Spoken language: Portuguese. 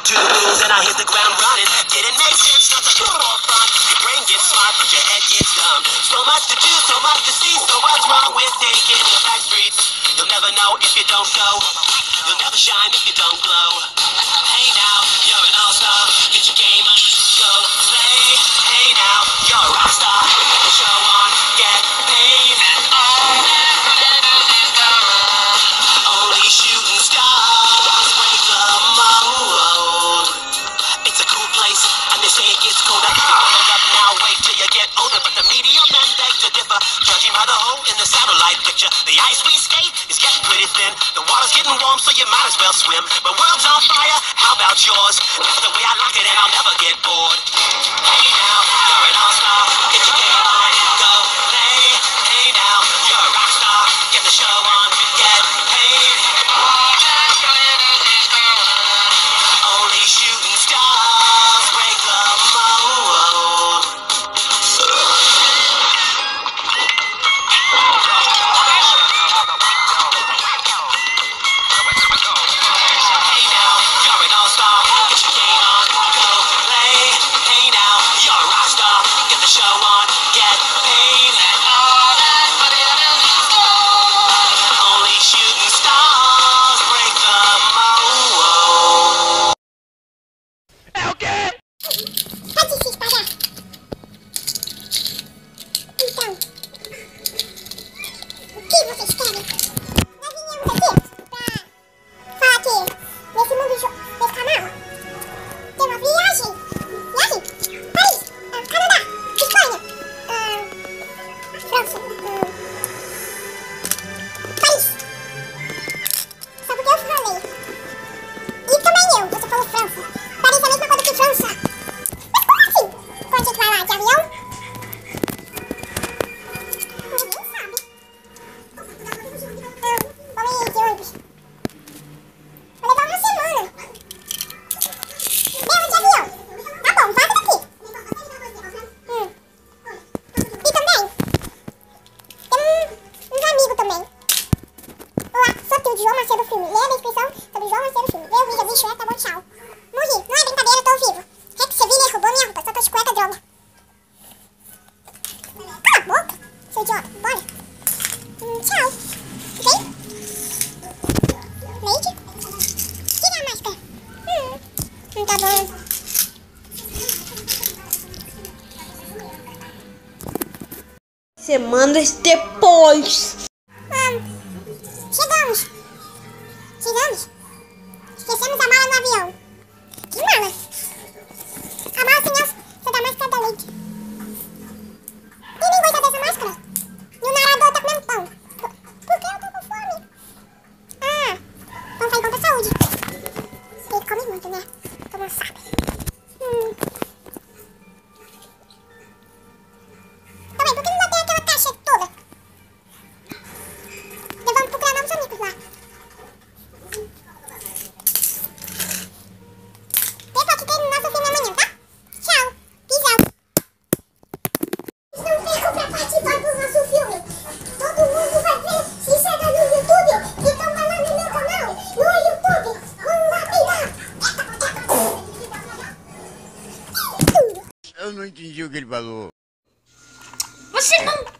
to the rules and I hit the ground running. Didn't make sense not to put more fun. Your brain gets smart, but your head gets dumb. So much to do, so much to see. So what's wrong with taking the back streets? You'll never know if you don't go. You'll never shine if you don't glow. Hey now, you're an all-star. Get your game on, go play. Hey now, you're a rock star. Get the show on, get paid. And all that matters is gold. Only shooting stars break the mold. It's a cool place, and they say it gets colder. Hold up now, wait till you get older. But the media men beg to differ, judging by the hole in the satellite picture. The ice we skate is getting pretty thin. The water's getting warm, so you might as well swim. My world's on fire, how about yours? That's the way I like it, and I'll never get bored. Hey now, you're an all-star. Get your game on, go play. Hey now, you're a rock star. Get the show on, get paid. All that glitters is gold. Only shooting stars break the mold. Hey now, you're an all-star. Get your game on, go play. Hey now, you're a rock star. Get the show on, get paid. All that glitters is gold. Only shooting stars break the mold. É o quê? Pode se espalhar. Então, o que vocês querem? Nós viemos aqui pra falar que nesse mundo, nesse canal, tem uma viagem. Paris, Canadá, Espanha, França, Paris. Só porque eu falei. E também você falou França. Paris é a mesma coisa que França. Mas como assim? Quando a gente vai lá de avião? Ninguém sabe. Vamos ir de ônibus. Vou levar uma semana. Mesmo de avião. Tá bom, vaza daqui. E também, tem uns amigos também. Olá, sou o João Macedo Filme. Leia a descrição sobre o João Macedo Filme. Eu vi, já vi, tá bom, tchau. Morri, não é brincadeira, eu tô ao vivo. Rex, você viu, roubou minha roupa, só tô de cueca, droga. Cala a boca, seu idiota, bora. Tchau. Vem. Lady? Tira a máscara. Tá bom. Semanas depois. Chegamos. Esquecemos a mala no avião. Que mala? A mala sem essa da máscara da Lady. E ninguém vai dessa máscara? E o narrador tá comendo pão. Por que eu tô com fome? Ah, pão faz bom pra saúde. Ele come muito, né? Tu não sabe. Também, por que não tem aquela caixa toda? Levamos procurar novos amigos lá. Pessoal, que tem no nosso filme amanhã, tá? Tchau. Peace out. Não percam pra participar do nosso filme. Todo mundo vai ver se chega no YouTube. Então vai lá no meu canal, no YouTube. Vamos lá, Eu não entendi o que ele falou. Você não